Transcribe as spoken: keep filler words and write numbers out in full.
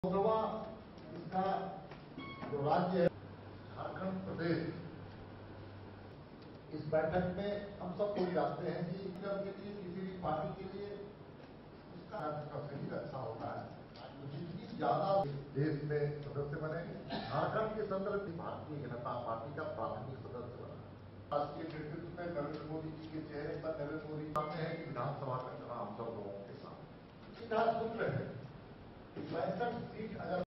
लोकसभा इसका जो राज्य है झारखंड प्रदेश, इस बैठक में हम सब कोई जानते हैं कि जब के लिए किसी भी पार्टी के लिए उसका सही अच्छा होता है। तो जितनी ज्यादा देश में सदस्य बने, झारखंड के संदर्भ में भारतीय जनता पार्टी का प्राथमिक सदस्य बना। राष्ट्रीय नेतृत्व में नरेंद्र मोदी जी के चेहरे पर नरेंद्र मोदी चाहते हैं कि विधानसभा का चुनाव हम सब लोगों के साथ सीधा सुन रहे हैं। पैंसठ सीट अगर